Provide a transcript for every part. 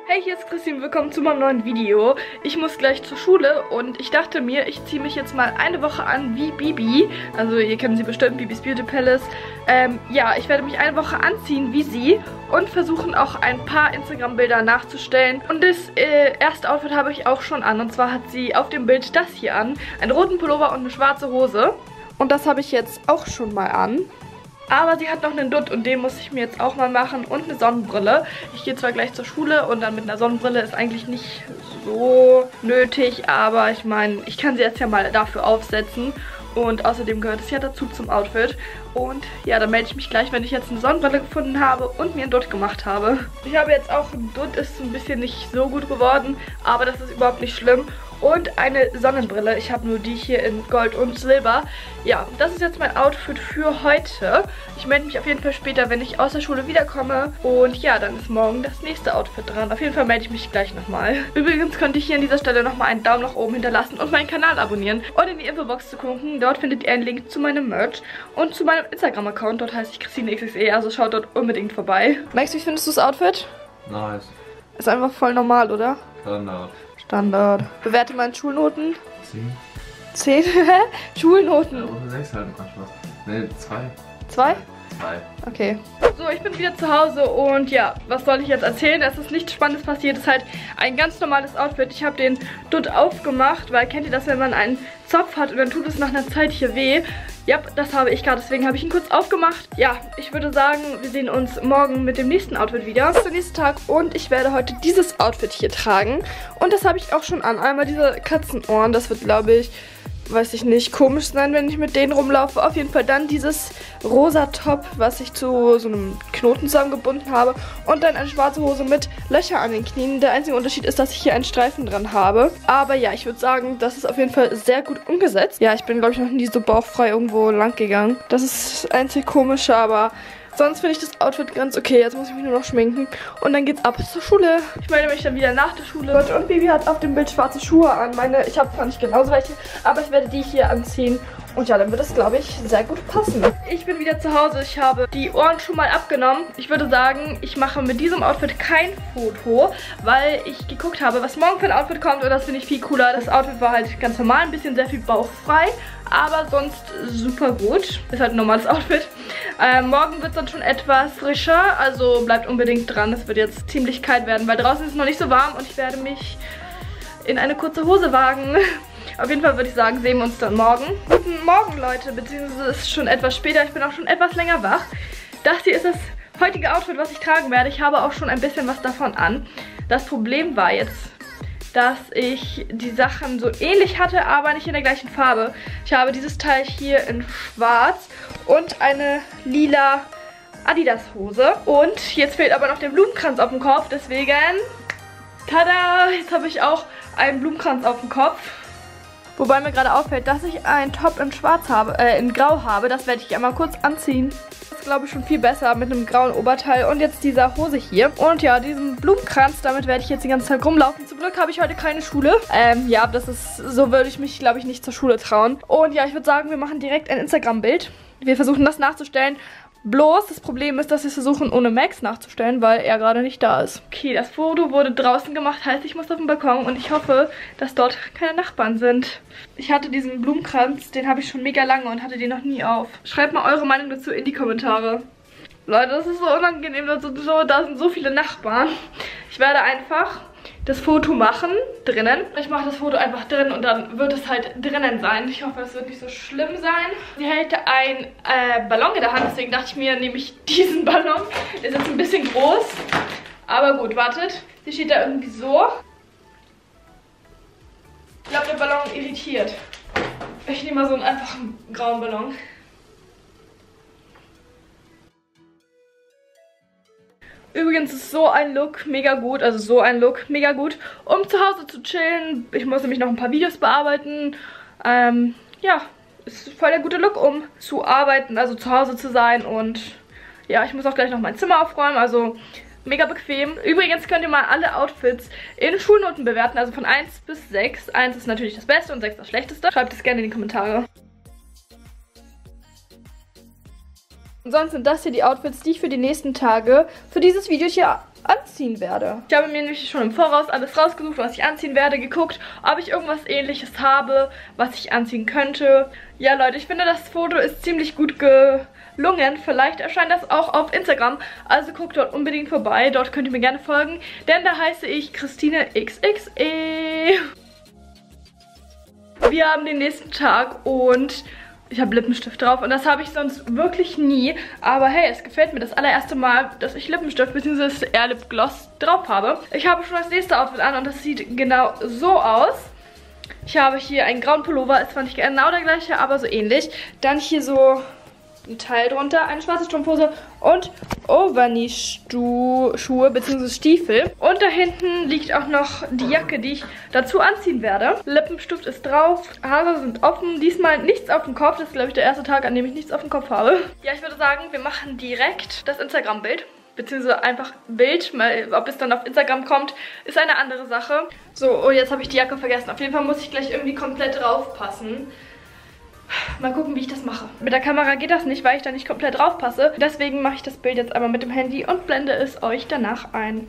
Hey, hier ist Christine, willkommen zu meinem neuen Video. Ich muss gleich zur Schule und ich dachte mir, ich ziehe mich jetzt mal eine Woche an wie Bibi. Also ihr kennt sie bestimmt, Bibis Beauty Palace. Ja, ich werde mich eine Woche anziehen wie sie und versuchen auch ein paar Instagram-Bilder nachzustellen. Und das erste Outfit habe ich auch schon an. Und zwar hat sie auf dem Bild das hier an. Einen roten Pullover und eine schwarze Hose. Und das habe ich jetzt auch schon mal an. Aber sie hat noch einen Dutt und den muss ich mir jetzt auch mal machen und eine Sonnenbrille. Ich gehe zwar gleich zur Schule und dann mit einer Sonnenbrille ist eigentlich nicht so nötig, aber ich meine, ich kann sie jetzt ja mal dafür aufsetzen. Und außerdem gehört es ja dazu zum Outfit. Und ja, dann melde ich mich gleich, wenn ich jetzt eine Sonnenbrille gefunden habe und mir einen Dutt gemacht habe. Ich habe jetzt auch einen Dutt, ist ein bisschen nicht so gut geworden, aber das ist überhaupt nicht schlimm. Und eine Sonnenbrille. Ich habe nur die hier in Gold und Silber. Ja, das ist jetzt mein Outfit für heute. Ich melde mich auf jeden Fall später, wenn ich aus der Schule wiederkomme. Und ja, dann ist morgen das nächste Outfit dran. Auf jeden Fall melde ich mich gleich nochmal. Übrigens könnt ihr hier an dieser Stelle nochmal einen Daumen nach oben hinterlassen und meinen Kanal abonnieren. Und in die Infobox zu gucken. Dort findet ihr einen Link zu meinem Merch und zu meinem Instagram-Account. Dort heiße ich ChristineXXE, also schaut dort unbedingt vorbei. Max, wie findest du das Outfit? Nice. Ist einfach voll normal, oder? Standard. Standard. Bewerte meine Schulnoten. 10. 10? Schulnoten. Ja, und 6 halt manchmal. Ne, 2. 2? 2. Okay. So, ich bin wieder zu Hause und ja, was soll ich jetzt erzählen? Es ist nichts Spannendes passiert. Es ist halt ein ganz normales Outfit. Ich habe den Dutt aufgemacht, weil kennt ihr das, wenn man einen Zopf hat und dann tut es nach einer Zeit hier weh? Ja, das habe ich gerade, deswegen habe ich ihn kurz aufgemacht. Ja, ich würde sagen, wir sehen uns morgen mit dem nächsten Outfit wieder. Das ist der nächste Tag und ich werde heute dieses Outfit hier tragen. Und das habe ich auch schon an. Einmal diese Katzenohren, das wird, glaube ich, weiß ich nicht, komisch sein, wenn ich mit denen rumlaufe. Auf jeden Fall dann dieses rosa Top, was ich zu so einem Knoten zusammengebunden habe. Und dann eine schwarze Hose mit Löcher an den Knien. Der einzige Unterschied ist, dass ich hier einen Streifen dran habe. Aber ja, ich würde sagen, das ist auf jeden Fall sehr gut umgesetzt. Ja, ich bin, glaube ich, noch nie so bauchfrei irgendwo lang gegangen. Das ist das einzig Komische, aber sonst finde ich das Outfit ganz okay. Jetzt muss ich mich nur noch schminken und dann geht's ab zur Schule. Ich melde mich dann wieder nach der Schule. Und Bibi hat auf dem Bild schwarze Schuhe an. Ich habe zwar nicht genauso welche, aber ich werde die hier anziehen. Und ja, dann wird es, glaube ich, sehr gut passen. Ich bin wieder zu Hause. Ich habe die Ohren schon mal abgenommen. Ich würde sagen, ich mache mit diesem Outfit kein Foto, weil ich geguckt habe, was morgen für ein Outfit kommt. Und das finde ich viel cooler. Das Outfit war halt ganz normal, ein bisschen sehr viel bauchfrei, aber sonst super gut. Ist halt ein normales Outfit. Morgen wird es dann schon etwas frischer, also bleibt unbedingt dran. Es wird jetzt ziemlich kalt werden, weil draußen ist es noch nicht so warm und ich werde mich in eine kurze Hose wagen. Auf jeden Fall würde ich sagen, sehen wir uns dann morgen. Guten Morgen, Leute, beziehungsweise es ist schon etwas später. Ich bin auch schon etwas länger wach. Das hier ist das heutige Outfit, was ich tragen werde. Ich habe auch schon ein bisschen was davon an. Das Problem war jetzt, dass ich die Sachen so ähnlich hatte, aber nicht in der gleichen Farbe. Ich habe dieses Teil hier in schwarz und eine lila Adidas Hose. Und jetzt fehlt aber noch der Blumenkranz auf dem Kopf, deswegen, tada, jetzt habe ich auch einen Blumenkranz auf dem Kopf. Wobei mir gerade auffällt, dass ich einen Top in schwarz habe, in grau habe. Das werde ich einmal kurz anziehen. Das ist, glaube ich, schon viel besser mit einem grauen Oberteil und jetzt dieser Hose hier. Und ja, diesen Blumenkranz, damit werde ich jetzt die ganze Zeit rumlaufen. Zum Glück habe ich heute keine Schule. Ja, das ist, so würde ich mich, glaube ich, nicht zur Schule trauen. Und ja, ich würde sagen, wir machen direkt ein Instagram-Bild. Wir versuchen das nachzustellen. Bloß, das Problem ist, dass wir es versuchen, ohne Max nachzustellen, weil er gerade nicht da ist. Okay, das Foto wurde draußen gemacht, heißt, ich muss auf den Balkon und ich hoffe, dass dort keine Nachbarn sind. Ich hatte diesen Blumenkranz, den habe ich schon mega lange und hatte den noch nie auf. Schreibt mal eure Meinung dazu in die Kommentare. Leute, das ist so unangenehm, da sind so viele Nachbarn. Ich werde einfach das Foto machen, drinnen. Ich mache das Foto einfach drin und dann wird es halt drinnen sein. Ich hoffe, es wird nicht so schlimm sein. Sie hält ein Ballon in der Hand, deswegen dachte ich mir, nehme ich diesen Ballon. Der ist jetzt ein bisschen groß, aber gut, wartet. Sie steht da irgendwie so. Ich glaube, der Ballon irritiert. Ich nehme mal so einen einfachen grauen Ballon. Übrigens ist so ein Look mega gut, um zu Hause zu chillen. Ich muss nämlich noch ein paar Videos bearbeiten. Ja, ist voll der gute Look, um zu arbeiten, also zu Hause zu sein. Und ja, ich muss auch gleich noch mein Zimmer aufräumen, also mega bequem. Übrigens könnt ihr mal alle Outfits in Schulnoten bewerten, also von 1 bis 6. 1 ist natürlich das Beste und 6 das Schlechteste. Schreibt es gerne in die Kommentare. Und sonst sind das hier die Outfits, die ich für die nächsten Tage für dieses Video hier anziehen werde. Ich habe mir nämlich schon im Voraus alles rausgesucht, was ich anziehen werde, geguckt, ob ich irgendwas Ähnliches habe, was ich anziehen könnte. Ja, Leute, ich finde, das Foto ist ziemlich gut gelungen. Vielleicht erscheint das auch auf Instagram, also guckt dort unbedingt vorbei. Dort könnt ihr mir gerne folgen, denn da heiße ich Christine XXE. Wir haben den nächsten Tag und ich habe Lippenstift drauf und das habe ich sonst wirklich nie. Aber hey, es gefällt mir das allererste Mal, dass ich Lippenstift bzw. eher Lipgloss drauf habe. Ich habe schon das nächste Outfit an und das sieht genau so aus. Ich habe hier einen grauen Pullover, ist zwar nicht genau der gleiche, aber so ähnlich. Dann hier so ein Teil drunter, eine schwarze Strumpfhose und Overknee-Schuhe bzw. Stiefel. Und da hinten liegt auch noch die Jacke, die ich dazu anziehen werde. Lippenstift ist drauf, Haare sind offen, diesmal nichts auf dem Kopf. Das ist, glaube ich, der erste Tag, an dem ich nichts auf dem Kopf habe. Ja, ich würde sagen, wir machen direkt das Instagram-Bild. Beziehungsweise einfach Bild, ob es dann auf Instagram kommt, ist eine andere Sache. So, oh, jetzt habe ich die Jacke vergessen. Auf jeden Fall muss ich gleich irgendwie komplett draufpassen. Mal gucken, wie ich das mache. Mit der Kamera geht das nicht, weil ich da nicht komplett drauf passe. Deswegen mache ich das Bild jetzt einmal mit dem Handy und blende es euch danach ein.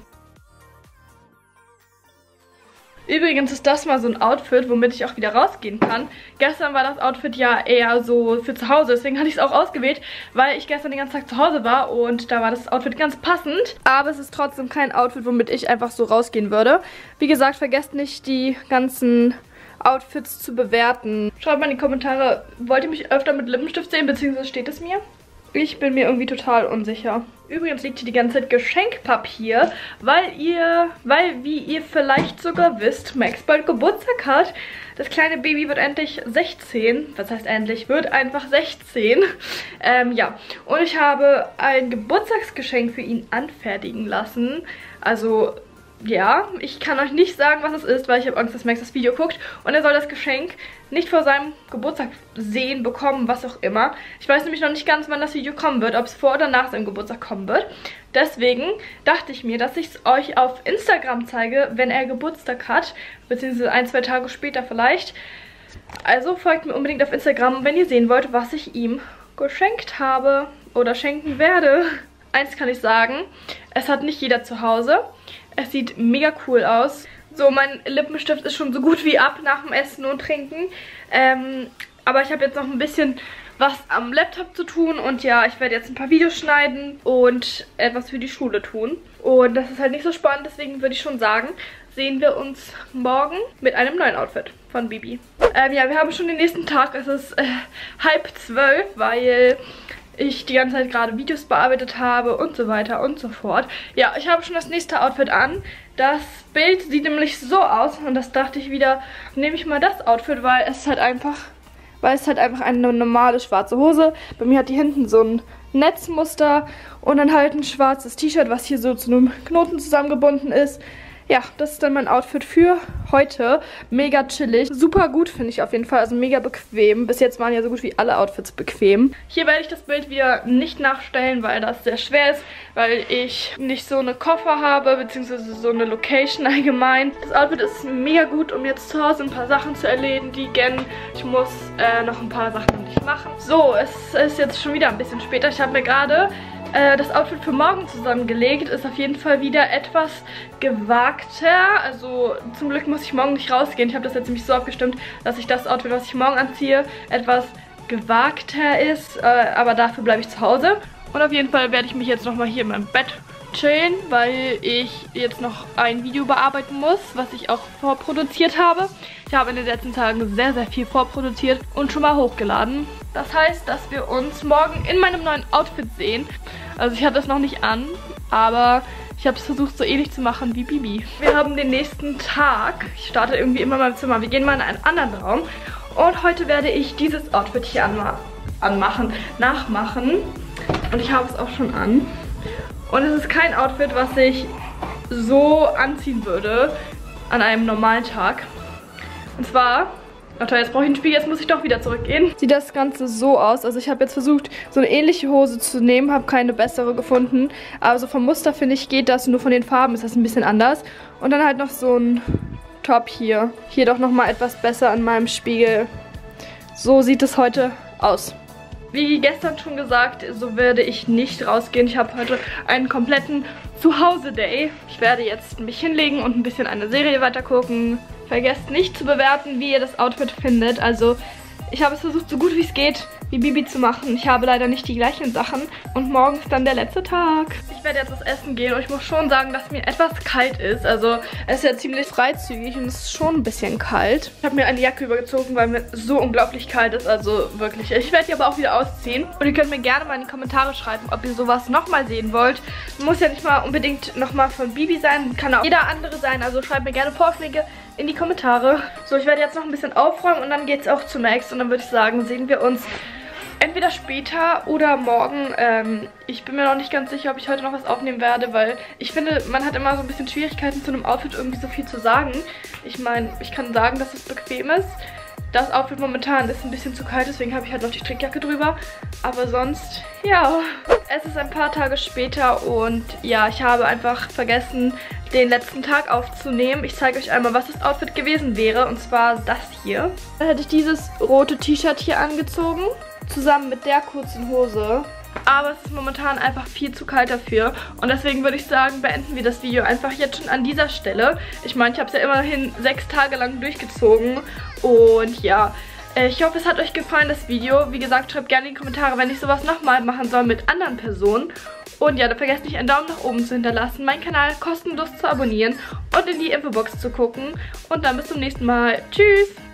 Übrigens ist das mal so ein Outfit, womit ich auch wieder rausgehen kann. Gestern war das Outfit ja eher so für zu Hause, deswegen hatte ich es auch ausgewählt, weil ich gestern den ganzen Tag zu Hause war und da war das Outfit ganz passend. Aber es ist trotzdem kein Outfit, womit ich einfach so rausgehen würde. Wie gesagt, vergesst nicht, die ganzen Outfits zu bewerten. Schreibt mal in die Kommentare, wollt ihr mich öfter mit Lippenstift sehen, beziehungsweise steht es mir? Ich bin mir irgendwie total unsicher. Übrigens liegt hier die ganze Zeit Geschenkpapier, weil wie ihr vielleicht sogar wisst, Max bald Geburtstag hat. Das kleine Baby wird endlich 16. Was heißt endlich? Wird einfach 16. Ja. Und ich habe ein Geburtstagsgeschenk für ihn anfertigen lassen. Also ja, ich kann euch nicht sagen, was es ist, weil ich habe Angst, dass Max das Video guckt. Und er soll das Geschenk nicht vor seinem Geburtstag sehen, bekommen, was auch immer. Ich weiß nämlich noch nicht ganz, wann das Video kommen wird, ob es vor oder nach seinem Geburtstag kommen wird. Deswegen dachte ich mir, dass ich es euch auf Instagram zeige, wenn er Geburtstag hat. Beziehungsweise 1-2 Tage später vielleicht. Also folgt mir unbedingt auf Instagram, wenn ihr sehen wollt, was ich ihm geschenkt habe oder schenken werde. Eins kann ich sagen, es hat nicht jeder zu Hause. Es sieht mega cool aus. So, mein Lippenstift ist schon so gut wie ab nach dem Essen und Trinken. Aber ich habe jetzt noch ein bisschen was am Laptop zu tun. Und ja, ich werde jetzt ein paar Videos schneiden und etwas für die Schule tun. Und das ist halt nicht so spannend, deswegen würde ich schon sagen, sehen wir uns morgen mit einem neuen Outfit von Bibi. Ja, wir haben schon den nächsten Tag. Es ist 11:30, weil ich die ganze Zeit gerade Videos bearbeitet habe und so weiter und so fort. Ja, ich habe schon das nächste Outfit an. Das Bild sieht nämlich so aus und das dachte ich wieder, nehme ich mal das Outfit, weil es halt einfach eine normale schwarze Hose. Bei mir hat die hinten so ein Netzmuster und dann halt ein schwarzes T-Shirt, was hier so zu einem Knoten zusammengebunden ist. Ja, das ist dann mein Outfit für heute. Mega chillig. Super gut finde ich auf jeden Fall. Also mega bequem. Bis jetzt waren ja so gut wie alle Outfits bequem. Hier werde ich das Bild wieder nicht nachstellen, weil das sehr schwer ist. Weil ich nicht so eine Koffer habe, beziehungsweise so eine Location allgemein. Das Outfit ist mega gut, um jetzt zu Hause ein paar Sachen zu erledigen. Ich muss noch ein paar Sachen nicht machen. So, es ist jetzt schon wieder ein bisschen später. Ich habe mir gerade das Outfit für morgen zusammengelegt. Ist auf jeden Fall wieder etwas gewagter. Also zum Glück muss ich morgen nicht rausgehen. Ich habe das jetzt nämlich so abgestimmt, dass ich das Outfit, was ich morgen anziehe, etwas gewagter ist. Aber dafür bleibe ich zu Hause. Und auf jeden Fall werde ich mich jetzt nochmal hier in meinem Bett chillen, weil ich jetzt noch ein Video bearbeiten muss, was ich auch vorproduziert habe. Ich habe in den letzten Tagen sehr, sehr viel vorproduziert und schon mal hochgeladen. Das heißt, dass wir uns morgen in meinem neuen Outfit sehen. Also ich hatte es noch nicht an, aber ich habe es versucht, so ähnlich zu machen wie Bibi. Wir haben den nächsten Tag. Ich starte irgendwie immer in meinem Zimmer. Wir gehen mal in einen anderen Raum. Und heute werde ich dieses Outfit hier nachmachen. Und ich habe es auch schon an. Und es ist kein Outfit, was ich so anziehen würde an einem normalen Tag. Und zwar, warte, jetzt brauche ich einen Spiegel, jetzt muss ich doch wieder zurückgehen. Sieht das Ganze so aus. Also ich habe jetzt versucht, so eine ähnliche Hose zu nehmen, habe keine bessere gefunden. Aber so vom Muster, finde ich, geht das. Nur von den Farben ist das ein bisschen anders. Und dann halt noch so ein Top hier. Hier doch nochmal etwas besser an meinem Spiegel. So sieht es heute aus. wie gestern schon gesagt, so werde ich nicht rausgehen. Ich habe heute einen kompletten Zuhause-Day. Ich werde jetzt mich hinlegen und ein bisschen eine Serie weitergucken. Vergesst nicht zu bewerten, wie ihr das Outfit findet. Also ich habe es versucht, so gut wie es geht, wie Bibi zu machen. Ich habe leider nicht die gleichen Sachen. Und morgen ist dann der letzte Tag. Ich werde jetzt was essen gehen und ich muss schon sagen, dass mir etwas kalt ist. Also es ist ja ziemlich freizügig und es ist schon ein bisschen kalt. Ich habe mir eine Jacke übergezogen, weil mir so unglaublich kalt ist. Also wirklich. Ich werde die aber auch wieder ausziehen. Und ihr könnt mir gerne mal in die Kommentare schreiben, ob ihr sowas nochmal sehen wollt. Muss ja nicht mal unbedingt nochmal von Bibi sein. Kann auch jeder andere sein. Also schreibt mir gerne Vorschläge in die Kommentare. So, ich werde jetzt noch ein bisschen aufräumen und dann geht es auch zu Max. Und dann würde ich sagen, sehen wir uns entweder später oder morgen. Ich bin mir noch nicht ganz sicher, ob ich heute noch was aufnehmen werde, weil ich finde, man hat immer so ein bisschen Schwierigkeiten, zu einem Outfit irgendwie so viel zu sagen. Ich meine, ich kann sagen, dass es bequem ist. Das Outfit momentan ist ein bisschen zu kalt, deswegen habe ich halt noch die Strickjacke drüber. Aber sonst, ja. Es ist ein paar Tage später und ja, ich habe einfach vergessen, den letzten Tag aufzunehmen. Ich zeige euch einmal, was das Outfit gewesen wäre. Und zwar das hier. Dann hätte ich dieses rote T-Shirt hier angezogen, zusammen mit der kurzen Hose. Aber es ist momentan einfach viel zu kalt dafür. Und deswegen würde ich sagen, beenden wir das Video einfach jetzt schon an dieser Stelle. Ich meine, ich habe es ja immerhin 6 Tage lang durchgezogen. Und ja, ich hoffe, es hat euch gefallen, das Video. Wie gesagt, schreibt gerne in die Kommentare, wenn ich sowas nochmal machen soll mit anderen Personen. Und ja, dann vergesst nicht, einen Daumen nach oben zu hinterlassen, meinen Kanal kostenlos zu abonnieren und in die Infobox zu gucken. Und dann bis zum nächsten Mal. Tschüss!